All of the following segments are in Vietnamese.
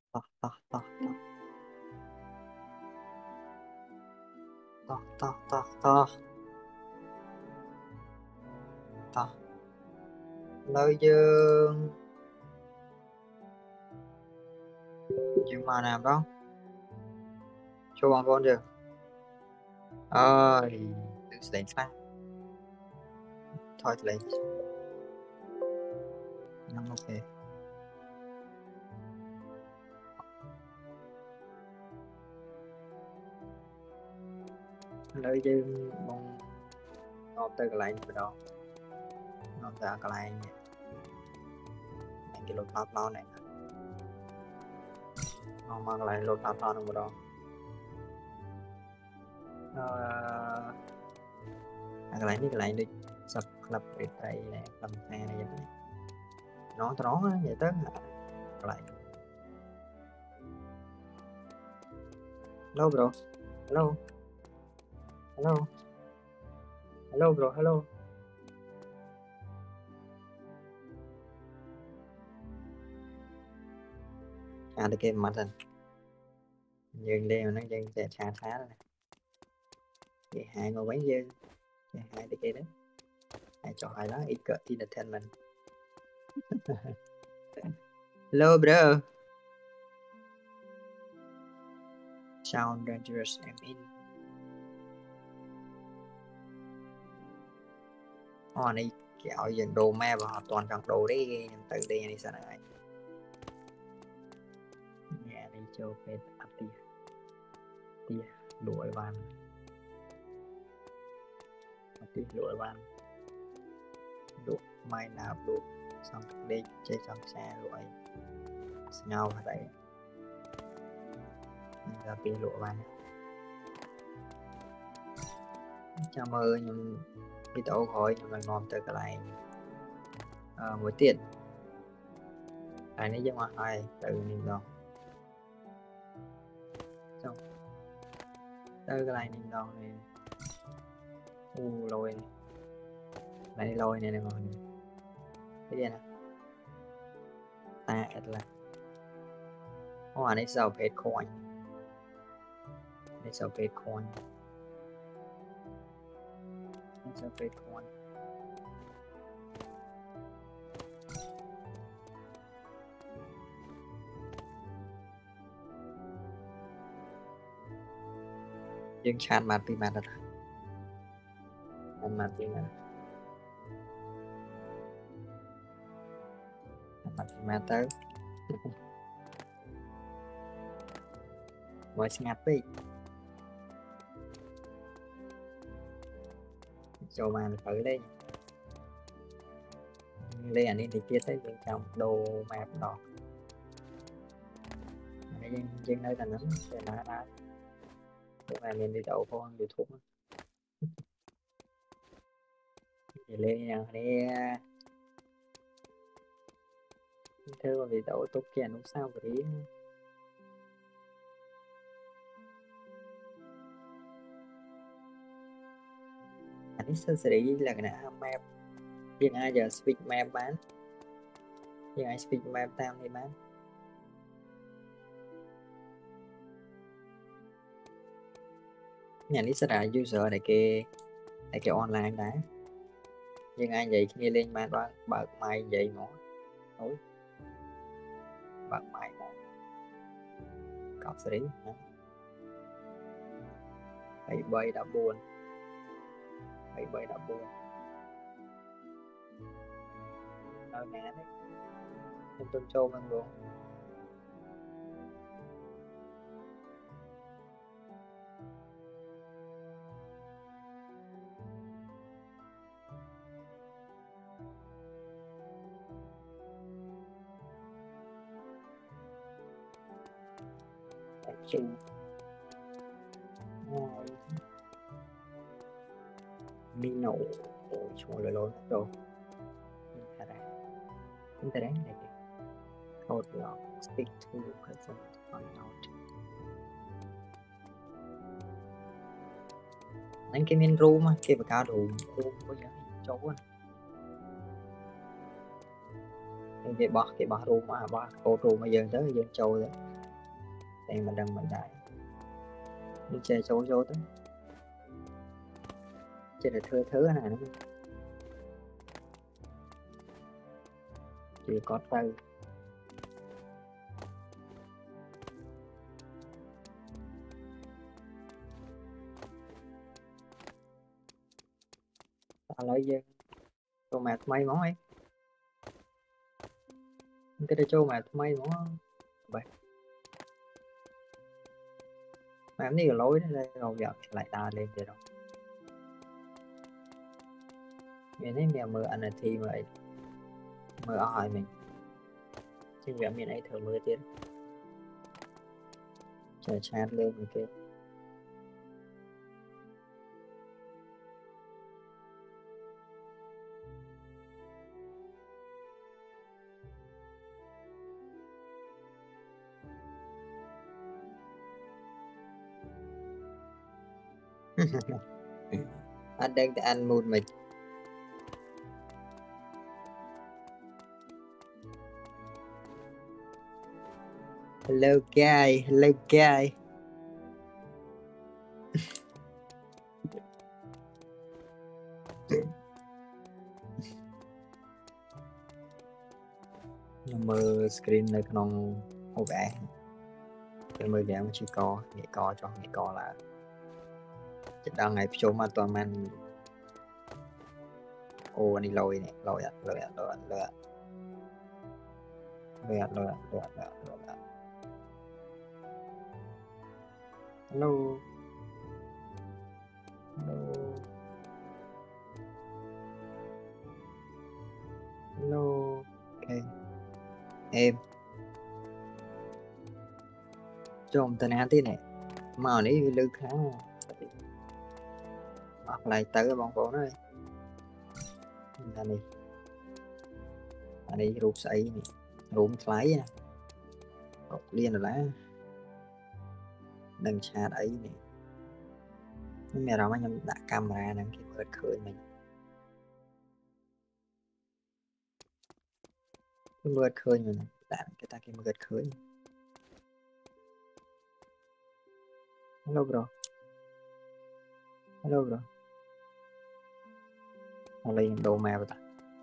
to to to to to to to to Nơi dương nhưng mà làm đó cho bọn con chưa ơi tự lấy ra thôi lấy năm ok nơi dương mong nộp tới cái lạnh đó nộp ra cái lạnh cái lột lót lo này nộp mang lại lột lót lo nó đó cái lạnh đi sập lập cái tay này cầm xe này vậy nó vậy tới lại hello bro hello hello hello bro hello được cái mặt rồi dừng đeo nó dừng sẽ xa rồi này thì hai ngồi bánh dừng thì hai cái đó hai trò hai đó ít cỡ entertainment hello bro sound dangerous I'm in này kéo dừng đồ me và toàn chọn đồ đấy từ đây này sao này nhà đi cho phê ăn tia lụi van tia lụi van lụi mai nào lụi xong đi chơi xong xe lụi nhau ở đây ra tia lụi van chào mơ nhưng đi tàu khỏi nhưng mà ngon từ cái này mỗi tiền này nếu mà hai từ mình rồi xong từ cái này mình rồi lôi này lôi này mọi người cái gì nè ta là này sao paid coin này sao paid coin này sao paid coin dương chan mặt vì mặt rồi mặt vì mặt tới mới ngặt đi cho màn thử đi lên đi thì kia tới bên trong đồ map đỏ dân nơi là nắm để đã lúc này mình đi đậu con YouTube thì lên nha đi thưa vì đậu tốt kia nó sao vậy accessory là cái nào map nhưng ai giờ speak map bán nhưng ai speak map tao thì bán nhà ní sẽ là user này cái online đã nhưng ai vậy khi lên mà đoán bật mày vậy ngó ôi bật mày ngó cọc xử lý phải bay đã buồn nơi nè đấy em tôi cho mình luôn chung Mino chung lời lối rồi internet này code log speak to person to find out đánh cái miền room á kia vào cao đủ room có giá chỗ á cái bỏ room à bỏ code room bây giờ tới dân châu đấy Đây mà đăng mình đại đi chơi số số tới chơi là thưa thứ này nữa chỉ có tay ta lấy gì cho mẹ mấy món ấy cái đây cho mẹ mấy món vậy mà em đi lối đến đây rồi giờ lại ta lên rồi mình thấy mèo mưa anh là thi vậy mưa hỏi mình chứ việc mình ấy thử mưa tiến chờ chat lên một cái anh đang ăn một mình hello guy mơ screenនៅក្នុង OBS តែមើលយ៉ាងជាកងាយកចុះងាយកឡើងចិត្តដល់ថ្ងៃភ្ជុំអត់ទាន់បានអូនេះលយនេះលយអត់លយអត់លយអត់លយអត់លយអត់លយអត់លយអត់លយអត់លយអត់ hello hello hello ok em chôm tên án tí này màu này lư khá hoặc lại tới bóng phố này anh đi rụt sấy này rụm lấy nè liên rồi lá đừng chat ấy này mẹ đó mà nhầm đã camera nè cái bớt khởi mình cái bớt khởi mình đã cái ta cái bớt khởi hello bro lấy đồ mẹ ta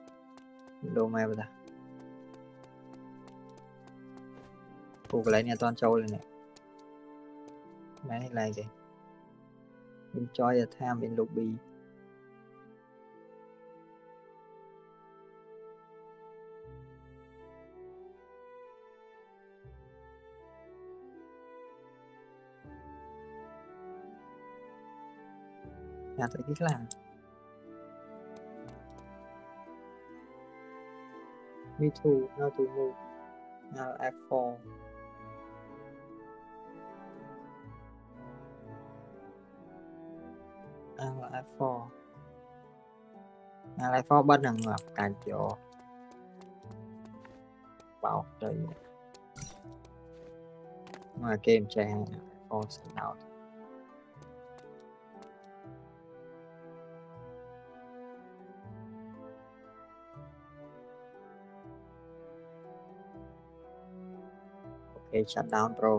phụ cái lấy nhà toàn châu lên nè này là gì enjoy your time in lobby nhà tới cái làm me too how to move now F4 F4 F4 bắt hàng ngọc cài chỗ bảo trời mà game trang F4 sẽ nào ok shut down bro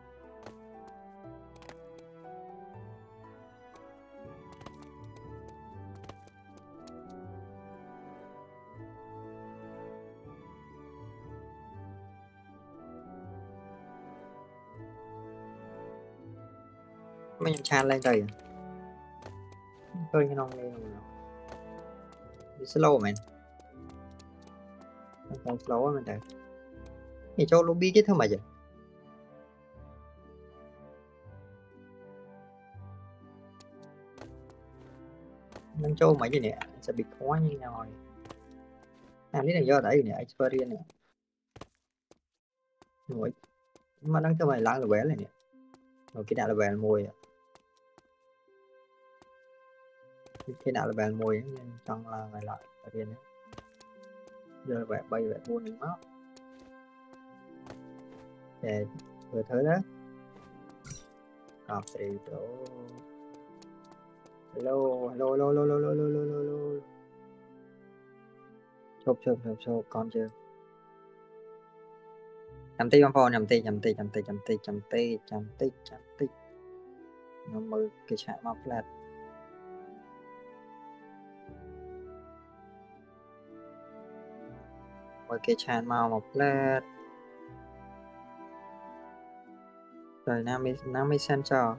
mình chat lên đây tôi cái nông lên slow man không slow mình đây thì cho lobby cái thứ mà vậy nên cho mấy cái này sẽ bị khó như nhau rồi làm cái này do đấy này experience này rồi mà đang cho mày lắng là bé này nè rồi cái nào là bàn môi cái nào là bàn môi trong là ngày lại ở đây đấy giờ bạn bay bạn buôn những nó để vừa thứ đó cọp thì chỗ hello chụp con chưa chấm tí bóng phone chấm tí nó mơ cái chạm mọc là mơ cái chạm mọc là rồi nam mới xem cho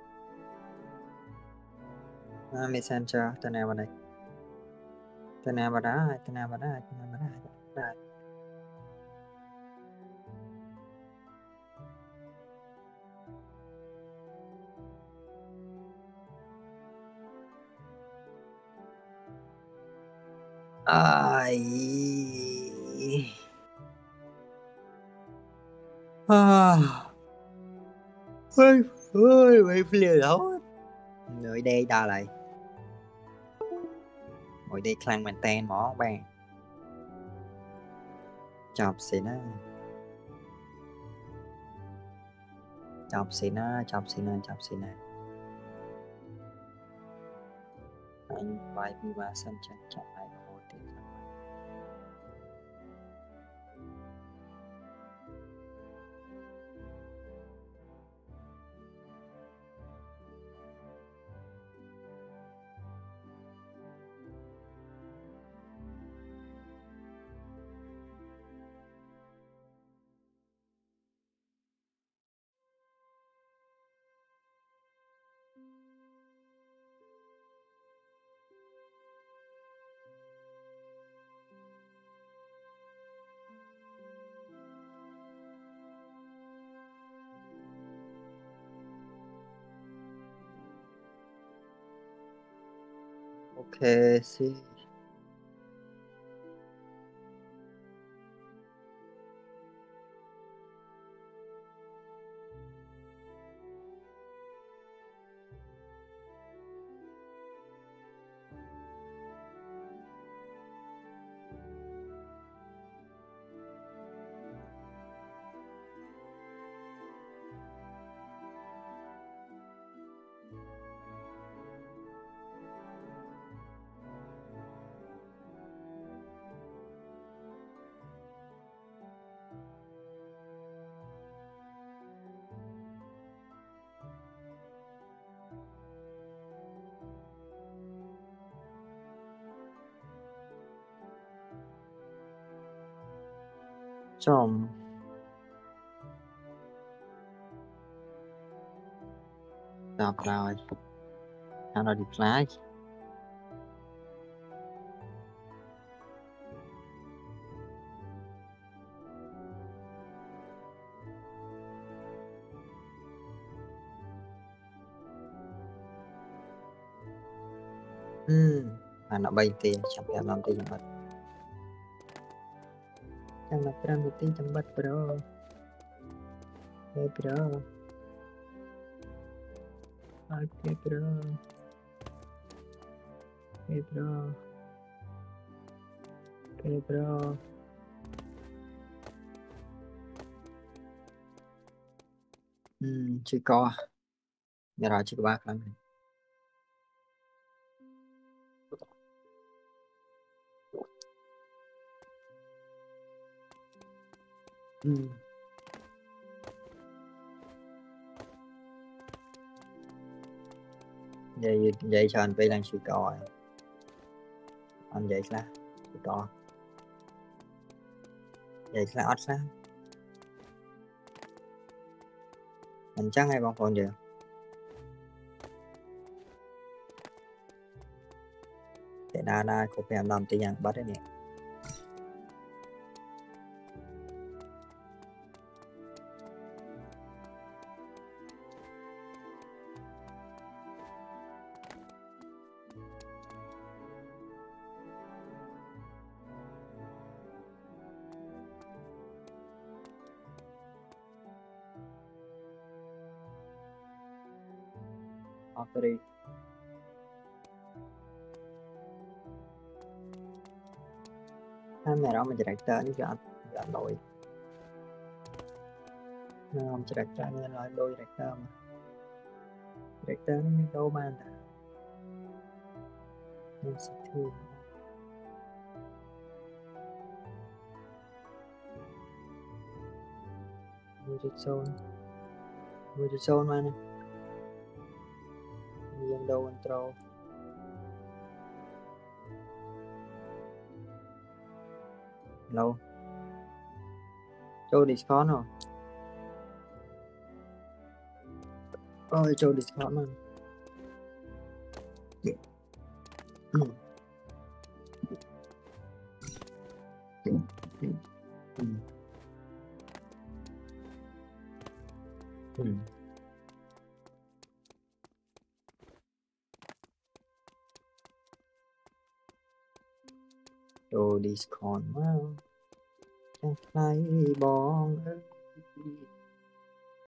nam mới xem cho tên nào vào đây tên nào vào đó đây ai ôi mấy phìa đó người đây đa lại ngồi đây khăn mình tên mỏ bạn chọc xì nó anh vai đi qua sân chân chọn lại hồ tiền ok see chồng đọc rồi how to reply nó bay tiền chẳng phải làm tiền mất chẳng là làm tiền chẳng bắt bro hey bro okay bro hey bro okay bro chưa có giờ rồi chưa có bác lắm vậy cho anh về làm chưa có anh vậy là chưa có vậy là ót ra anh chắc hay con phone chưa để đa có phải làm tiền nhang bắt đấy nè Sorry mẹ đó mình chỉ đặt tên cho anh lỗi không chỉ đặt tên nên nói đôi đặt tên mà đặt tên đâu mà em sẽ thương 10.0 mà nè dân đâu intro lâu cho Discord rồi ơi cho Discord mà cho Discord mà chẳng thấy bóng